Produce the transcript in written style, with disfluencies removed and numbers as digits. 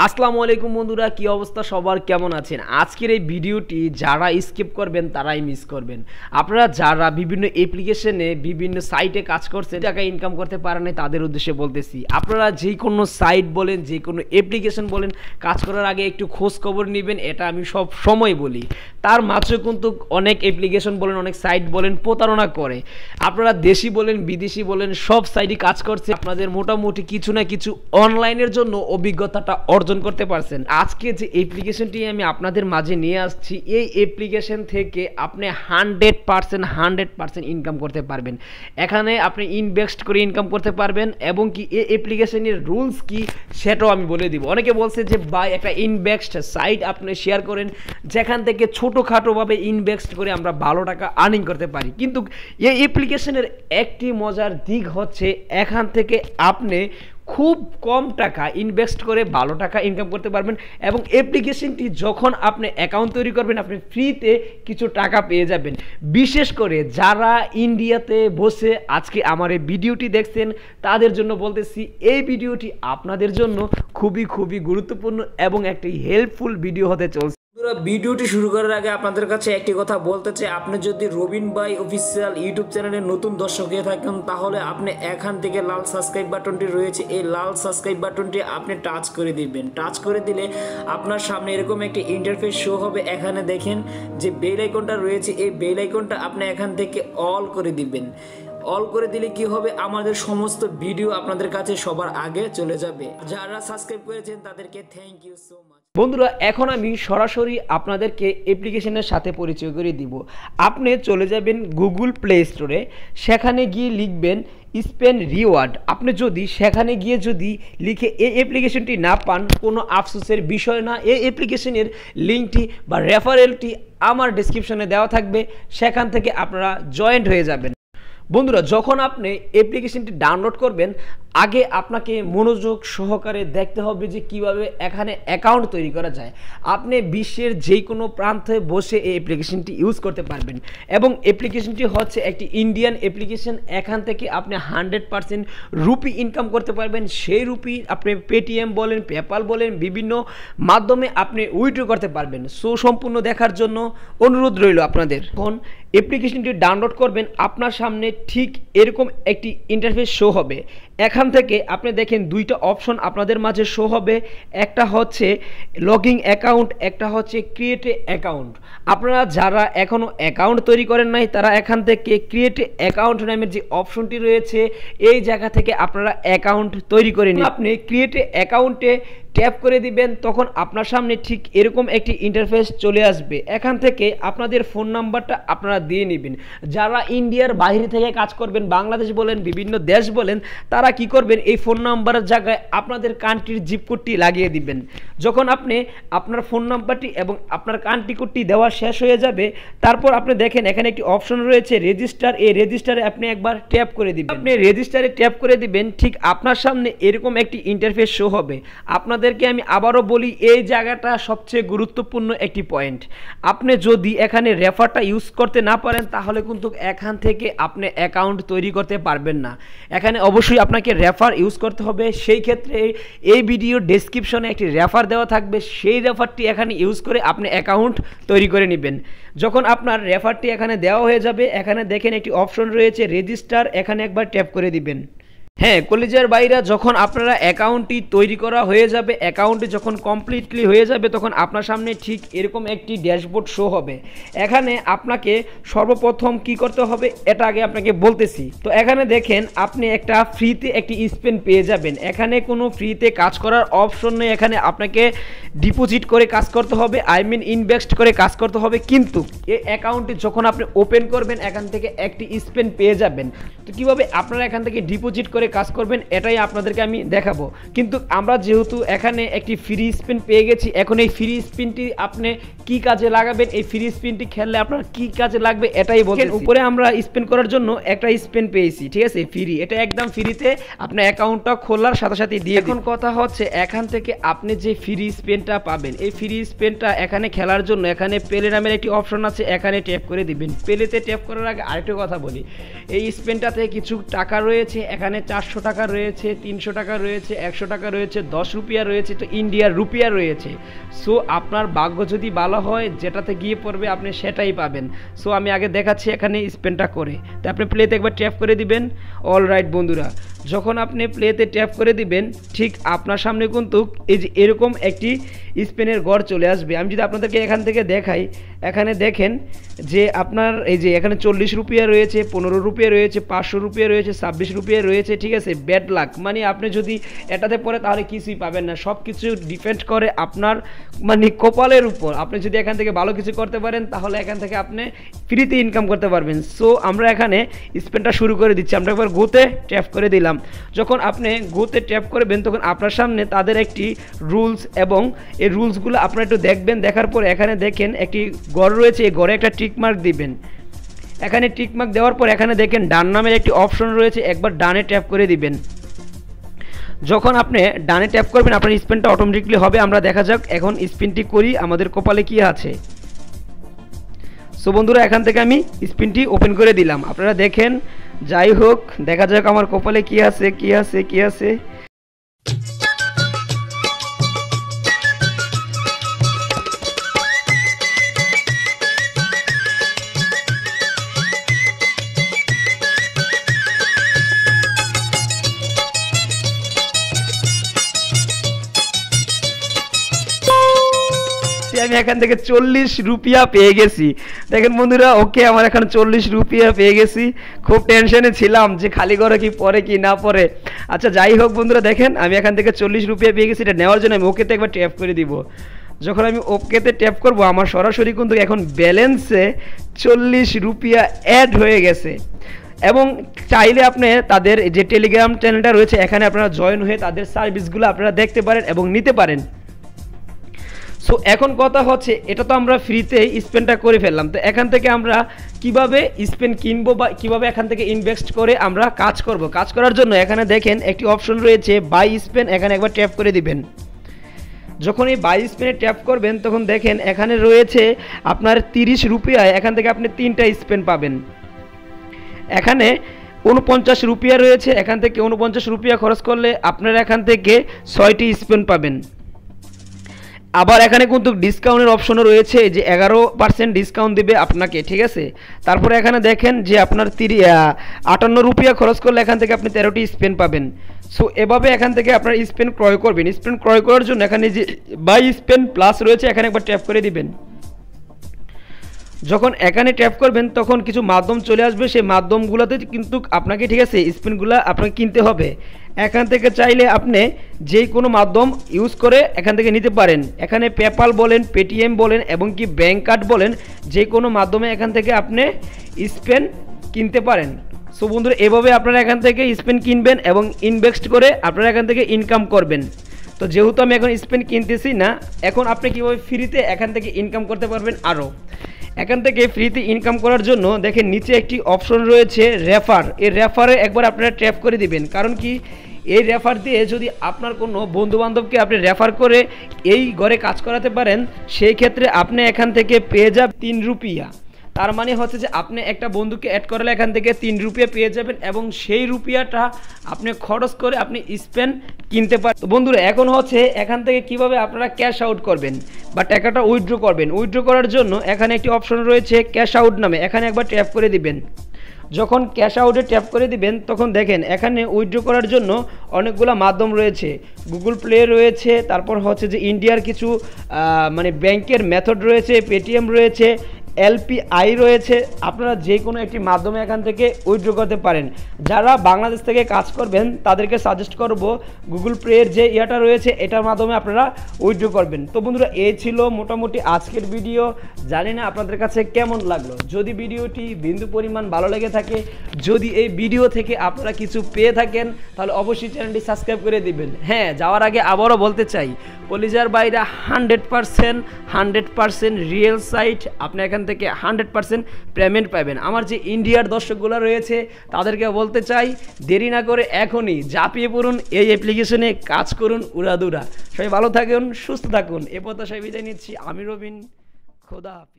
আসসালামু আলাইকুম বন্ধুরা, কি অবস্থা সবার, কেমন আছেন? আজকের এই ভিডিওটি যারা স্কিপ করবেন তারাই মিস করবেন। আপনারা যারা বিভিন্ন অ্যাপ্লিকেশনে বিভিন্ন সাইটে কাজ করছেন, টাকা ইনকাম করতে পারেন না, তাদের উদ্দেশ্যে বলতেছি। আপনারা যে কোনো সাইট বলেন, যে কোনো অ্যাপ্লিকেশন বলেন, কাজ করার আগে একটু খোঁজ খবর নেবেন, এটা আমি সব সময় বলি। তার মাঝে কিন্তু অনেক অ্যাপ্লিকেশন বলেন, অনেক সাইট বলেন প্রতারণা করে। আপনারা দেশি বলেন বিদেশি বলেন, সব সাইটই কাজ করছে। আপনাদের মোটামুটি কিছু না কিছু অনলাইনের জন্য অভিজ্ঞতাটা অর্জন করতে পারছেন। আজকে যে অ্যাপ্লিকেশনটি আমি আপনাদের মাঝে নিয়ে আসছি, এই অ্যাপ্লিকেশন থেকে আপনি 100% ইনকাম করতে পারবেন। এখানে আপনি ইনভেস্ট করে ইনকাম করতে পারবেন এবং কি এই অ্যাপ্লিকেশনের রুলস কি সেটাও আমি বলে দিব। অনেকে বলছে যে ভাই একটা ইনভেস্ট সাইট আপনি শেয়ার করেন যেখান থেকে ছোটোখাটোভাবে ইনভেস্ট করে আমরা ভালো টাকা আর্নিং করতে পারি, কিন্তু এই অ্যাপ্লিকেশনের একটি মজার দিক হচ্ছে এখান থেকে আপনি খুব কম টাকা ইনভেস্ট করে ভালো টাকা ইনকাম করতে পারবেন। এবং অ্যাপ্লিকেশনটি যখন আপনি অ্যাকাউন্ট তৈরি করবেন, আপনি ফ্রিতে কিছু টাকা পেয়ে যাবেন। বিশেষ করে যারা ইন্ডিয়াতে বসে আজকে আমার এই ভিডিওটি দেখছেন, তাদের জন্য বলতেছি এই ভিডিওটি আপনাদের জন্য খুবই গুরুত্বপূর্ণ এবং একটি হেল্পফুল ভিডিও হতে চলছে। ভিডিওটি শুরু করার আগে আপনাদের কাছে একটি কথা বলতে চাই, আপনি যদি রবিন ভাই অফিসিয়াল ইউটিউব চ্যানেলের নতুন দর্শক হয়ে থাকেন, তাহলে আপনি এখান থেকে লাল সাবস্ক্রাইব বাটনটি রয়েছে, এই লাল সাবস্ক্রাইব বাটনটি আপনি টাচ করে দিবেন। টাচ করে দিলে আপনার সামনে এরকম একটি ইন্টারফেস শো হবে। এখানে দেখেন যে বেল আইকনটা রয়েছে, এই বেল আইকনটা আপনি এখান থেকে অল করে দিবেন। অল করে দিলে কি হবে, আমাদের সমস্ত ভিডিও আপনাদের কাছে সবার আগে চলে যাবে। যারা সাবস্ক্রাইব করেছেন তাদেরকে থ্যাংক ইউ সো মাচ। বন্ধুরা, এখন আমি সরাসরি আপনাদেরকে অ্যাপ্লিকেশনের সাথে পরিচয় করে দিব। আপনি চলে যাবেন গুগল প্লে স্টোরে, সেখানে গিয়ে লিখবেন স্পেন রিওয়ার্ড। আপনি যদি সেখানে গিয়ে যদি লিখে এই অ্যাপ্লিকেশনটি না পান, কোনো আফসোসের বিষয় না। এই অ্যাপ্লিকেশনের লিঙ্কটি বা রেফারেলটি আমার ডেসক্রিপশনে দেওয়া থাকবে, সেখান থেকে আপনারা জয়েন্ট হয়ে যাবেন। বন্ধুরা, যখন আপনি অ্যাপ্লিকেশনটি ডাউনলোড করবেন, আগে আপনাকে মনোযোগ সহকারে দেখতে হবে যে কিভাবে এখানে অ্যাকাউন্ট তৈরি করা যায়। আপনি বিশ্বের যে কোনো প্রান্তে বসে এই অ্যাপ্লিকেশনটি ইউজ করতে পারবেন এবং অ্যাপ্লিকেশনটি হচ্ছে একটি ইন্ডিয়ান অ্যাপ্লিকেশন। এখান থেকে আপনি 100% রুপি ইনকাম করতে পারবেন। সেই রুপি আপনি পেটিএম বলেন, পেপাল বলেন, বিভিন্ন মাধ্যমে আপনি উইথড্র করতে পারবেন। সো সম্পূর্ণ দেখার জন্য অনুরোধ রইল আপনাদের। এখন অ্যাপ্লিকেশনটি ডাউনলোড করবেন, আপনার সামনে ঠিক এরকম একটি ইন্টারফেস শো হবে। এখান থেকে আপনি দেখেন দুইটা অপশন আপনাদের মাঝে শো হবে, একটা হচ্ছে লগইন অ্যাকাউন্ট, একটা হচ্ছে ক্রিয়েট অ্যাকাউন্ট। আপনারা যারা এখনও অ্যাকাউন্ট তৈরি করেন নাই, তারা এখান থেকে ক্রিয়েট অ্যাকাউন্ট নামের যে অপশনটি রয়েছে, এই জায়গা থেকে আপনারা অ্যাকাউন্ট তৈরি করে নিন। আপনি ক্রিয়েট অ্যাকাউন্টে ট্যাপ করে দিবেন, তখন আপনার সামনে ঠিক এরকম একটি ইন্টারফেস চলে আসবে। এখান থেকে আপনাদের ফোন নাম্বারটা আপনারা দিয়ে নেবেন। যারা ইন্ডিয়ার বাইরে থেকে কাজ করবেন, বাংলাদেশ বলেন, বিভিন্ন দেশ বলেন, তারা কি করবেন, এই ফোন নাম্বারের জায়গায় আপনাদের কান্ট্রির জিপ কোডটি লাগিয়ে দিবেন। যখন আপনি আপনার ফোন নাম্বারটি এবং আপনার কান্ট্রি কোডটি দেওয়া শেষ হয়ে যাবে, তারপর আপনি দেখেন এখানে একটি অপশন রয়েছে রেজিস্টার। এই রেজিস্টারে আপনি একবার ট্যাপ করে দিবেন। আপনি রেজিস্টারে ট্যাপ করে দিবেন, ঠিক আপনার সামনে এরকম একটি ইন্টারফেস শো হবে। আপনাদেরকে আমি আবারও বলি, এই জায়গাটা সবচেয়ে গুরুত্বপূর্ণ একটি পয়েন্ট। আপনি যদি এখানে রেফারটা ইউজ করতে না পারেন, তাহলে কিন্তু এখান থেকে আপনি অ্যাকাউন্ট তৈরি করতে পারবেন না। এখানে অবশ্যই আপনাকে রেফার ইউজ করতে হবে। সেই ক্ষেত্রে এই ভিডিও ডেসক্রিপশনে একটি রেফার দেওয়া থাকবে, সেই রেফারটি এখানে ইউজ করে আপনি অ্যাকাউন্ট তৈরি করে নেবেন। যখন আপনার রেফারটি এখানে দেওয়া হয়ে যাবে, এখানে দেখেন একটি অপশন রয়েছে রেজিস্টার, এখানে একবার ট্যাপ করে দিবেন। হ্যাঁ কলিজার বাইরা, যখন আপনারা অ্যাকাউন্টটি তৈরি করা হয়ে যাবে, অ্যাকাউন্টটি যখন কমপ্লিটলি হয়ে যাবে, তখন আপনার সামনে ঠিক এরকম একটি ড্যাশবোর্ড শো হবে। এখানে আপনাকে সর্বপ্রথম কি করতে হবে এটা আগে আপনাকে বলতেছি। তো এখানে দেখেন আপনি একটা ফ্রিতে একটি স্পেন পেয়ে যাবেন। এখানে কোনো ফ্রিতে কাজ করার অপশন নেই, এখানে আপনাকে ডিপোজিট করে কাজ করতে হবে, ইনভেস্ট করে কাজ করতে হবে। কিন্তু এই অ্যাকাউন্টটি যখন আপনি ওপেন করবেন, এখান থেকে একটি স্পেন পেয়ে যাবেন। তো কীভাবে আপনারা এখান থেকে ডিপোজিট করে কাজ করবেন এটাই আপনাদেরকে আমি দেখাবো। কিন্তু আমরা যেহেতু এখানে একটি ফ্রি স্পিন পেয়ে গেছি, এখন এই ফ্রি স্পিনটি আপনি কি কাজে লাগাবেন, এই ফ্রি স্পিনটি খেললে আপনার কি কাজে লাগবে এটাই বলছেন। উপরে আমরা স্পিন করার জন্য একটা স্পিন পেয়েছি, ঠিক আছে, ফ্রি। এটা একদম ফ্রিতে আপনার অ্যাকাউন্টটা খোলার সাথে সাথে দিয়ে। এখন কথা হচ্ছে এখান থেকে আপনি যে ফ্রি স্পিনটা পাবেন, এই ফ্রি স্পিনটা এখানে খেলার জন্য এখানে প্লে নামের একটি অপশন আছে, এখানে ট্যাপ করে দিবেন। প্লেতে ট্যাপ করার আগে আরেকটা কথা বলি, এই স্পিনটাতে কিছু টাকা রয়েছে, এখানে 400 টাকা রয়েছে, 300 টাকা রয়েছে, 100 টাকা রয়েছে, 10 রুপিয়া রয়েছে, তো ইন্ডিয়ার রুপিয়া রয়েছে। সো আপনার ভাগ্য যদি ভালো হয় যেটাতে গিয়ে পড়বে আপনি সেটাই পাবেন। সো আমি আগে দেখাচ্ছি এখানে স্পেনটা করে, তো আপনি প্লেতে একবার ট্যাপ করে দিবেন। অল রাইট বন্ধুরা, যখন আপনি প্লেতে ট্যাপ করে দিবেন ঠিক আপনার সামনে কিন্তু এই যে এরকম একটি স্পেনের গড় চলে আসবে। আমি যদি আপনাদেরকে এখান থেকে দেখাই, এখানে দেখেন যে আপনার এই যে এখানে 40 রুপিয়া রয়েছে, 15 রুপিয়া রয়েছে, 500 রুপিয়া রয়েছে, 26 রুপিয়া রয়েছে, ঠিক আছে। ব্যাড লাক মানে আপনি যদি এটাতে পড়ে তাহলে কিছুই পাবেন না। সব কিছু ডিপেন্ড করে আপনার মানে কপালের উপর। আপনি যদি এখান থেকে ভালো কিছু করতে পারেন তাহলে এখান থেকে আপনি ফ্রিতে ইনকাম করতে পারবেন। সো আমরা এখানে স্পেনটা শুরু করে দিচ্ছি। আমরা একবার গোতে ট্যাপ করে দিলাম। যখন আপনি গোতে ট্যাপ করবেন তখন আপনার সামনে তাদের একটি রুলস, এবং এই রুলসগুলো আপনারা একটু দেখবেন। দেখার পর এখানে দেখেন একটি গড় রয়েছে, এই গড়ে একটা টিক মার্ক দিবেন। এখানে টিক মার্ক দেওয়ার পর এখানে দেখেন ডান নামের একটি অপশন রয়েছে, একবার ডানে ট্যাপ করে দিবেন। যখন আপনি ডানে ট্যাপ করবেন আপনার স্পিনটা অটোমেটিকলি হবে। আমরা দেখা যাক এখন স্পিনটি করি আমাদের কপালে কি আছে। সো বন্ধুরা এখান থেকে আমি স্পিনটি ওপেন করে দিলাম, আপনারা দেখেন। যাই হোক দেখা যাক আমার কপালে কি আছে কি আছে কি আছে। আমি এখান থেকে 40 রুপিয়া পেয়ে গেছি। দেখেন বন্ধুরা, ওকে আমার এখানে 40 রুপিয়া পেয়ে গেছি। খুব টেনশনে ছিলাম যে খালি ঘরে কি পরে কি না পরে। আচ্ছা যাই হোক বন্ধুরা, দেখেন আমি এখান থেকে 40 রুপিয়া পেয়ে গেছি। এটা নেওয়ার জন্য আমি ওকেতে একবার ট্যাপ করে দিব। যখন আমি ওকেতে ট্যাপ করব আমার সরাসরি কিন্তু এখন ব্যালেন্সে 40 রুপিয়া অ্যাড হয়ে গেছে। এবং চাইলে আপনি তাদের যে টেলিগ্রাম চ্যানেলটা রয়েছে এখানে আপনারা জয়েন হয়ে তাদের সার্ভিসগুলো আপনারা দেখতে পারেন এবং নিতে পারেন। সো এখন কথা হচ্ছে এটা তো আমরা ফ্রিতে স্পেনটা করে ফেললাম, তো এখান থেকে আমরা কিভাবে স্পেন কিনবো বা কিভাবে এখান থেকে ইনভেস্ট করে আমরা কাজ করব। কাজ করার জন্য এখানে দেখেন একটি অপশন রয়েছে বাই স্পেন, এখানে একবার ট্যাপ করে দিবেন। যখন এই বাই স্পেনে ট্যাপ করবেন তখন দেখেন এখানে রয়েছে আপনার 30 রুপিয়ায় এখান থেকে আপনি 3টা স্পেন পাবেন। এখানে 49 রুপিয়া রয়েছে, এখান থেকে 49 রুপিয়া খরচ করলে আপনারা এখান থেকে 6টি স্পেন পাবেন। আবার এখানে কিন্তু ডিসকাউন্টের অপশনও রয়েছে, যে 11% ডিসকাউন্ট দেবে আপনাকে, ঠিক আছে। তারপরে এখানে দেখেন যে আপনার 58 রুপিয়া খরচ করলে এখান থেকে আপনি 13টি স্পেন পাবেন। সো এভাবে এখান থেকে আপনার স্পেন ক্রয় করবেন। স্পেন ক্রয় করার জন্য এখানে যে বাই স্পেন প্লাস রয়েছে এখানে একবার ট্যাপ করে দিবেন। যখন এখানে ট্যাপ করবেন তখন কিছু মাধ্যম চলে আসবে, সেই মাধ্যমগুলোতে কিন্তু আপনাকে, ঠিক আছে, স্পিনগুলো আপনাকে কিনতে হবে। এখান থেকে চাইলে আপনি যে কোনো মাধ্যম ইউজ করে এখান থেকে নিতে পারেন। এখানে পেপাল বলেন, পেটিএম বলেন এবং কি ব্যাঙ্ক কার্ড বলেন, যে কোনো মাধ্যমে এখান থেকে আপনি স্পেন কিনতে পারেন। সো বন্ধুরা এভাবে আপনারা এখান থেকে স্পেন কিনবেন এবং ইনভেস্ট করে আপনারা এখান থেকে ইনকাম করবেন। তো যেহেতু আমি এখন স্পেন কিনতেছি না, এখন আপনি কীভাবে ফ্রিতে এখান থেকে ইনকাম করতে পারবেন আরও। এখান থেকে ফ্রিতে ইনকাম করার জন্য দেখেন নিচে একটি অপশন রয়েছে রেফার। এই রেফারে একবার আপনারা ট্যাপ করে দিবেন। কারণ কি, এই রেফার দিয়ে যদি আপনার কোনো বন্ধুবান্ধবকে আপনি রেফার করে এই ঘরে কাজ করাতে পারেন, সেই ক্ষেত্রে আপনি এখান থেকে পেয়ে যাবেন 3 রুপিয়া। তার মানে হচ্ছে যে আপনি একটা বন্ধুকে অ্যাড করলে এখান থেকে 3 রুপিয়া পেয়ে যাবেন এবং সেই রুপিয়াটা আপনি খরচ করে আপনি স্পেন কিনতে পারেন। তো বন্ধুরা এখন হচ্ছে এখান থেকে কিভাবে আপনারা ক্যাশ আউট করবেন বা টাকাটা উইথড্র করবেন। উইথড্র করার জন্য এখানে একটি অপশন রয়েছে ক্যাশ আউট নামে, এখানে একবার ট্যাপ করে দিবেন। যখন ক্যাশ আউটে ট্যাপ করে দিবেন তখন দেখেন এখানে উইথড্র করার জন্য অনেকগুলো মাধ্যম রয়েছে। গুগল প্লে রয়েছে, তারপর হচ্ছে যে ইন্ডিয়ার কিছু মানে ব্যাংকের মেথড রয়েছে, পেটিএম রয়েছে, এলপিআই রয়েছে। আপনারা যে কোনো একটি মাধ্যমে এখান থেকে উইথড্র করতে পারেন। যারা বাংলাদেশ থেকে কাজ করবেন তাদেরকে সাজেস্ট করব গুগল পের যে ইয়াটা রয়েছে এটার মাধ্যমে আপনারা উইথড্র করবেন। তো বন্ধুরা এই ছিল মোটামুটি আজকের ভিডিও। জানি না আপনাদের কাছে কেমন লাগলো। যদি ভিডিওটি বিন্দু পরিমাণ ভালো লেগে থাকে, যদি এই ভিডিও থেকে আপনারা কিছু পেয়ে থাকেন তাহলে অবশ্যই চ্যানেলটি সাবস্ক্রাইব করে দিবেন। হ্যাঁ, যাওয়ার আগে আবারও বলতে চাই, কলিজার বাইরা 100% রিয়েল সাইট। আপনি এখান থেকে 100% পেমেন্ট পাবেন। আমার যে ইন্ডিয়ার দর্শকগুলো রয়েছে তাদেরকে বলতে চাই, দেরি না করে এখনই ঝাঁপিয়ে পড়ুন, এই অ্যাপ্লিকেশনে কাজ করুন উড়াদুরা। সবাই ভালো থাকুন, সুস্থ থাকুন। এ প্রত্যাশায় বিদায় নিচ্ছি। আমি রবিন, খোদা হাফেজ।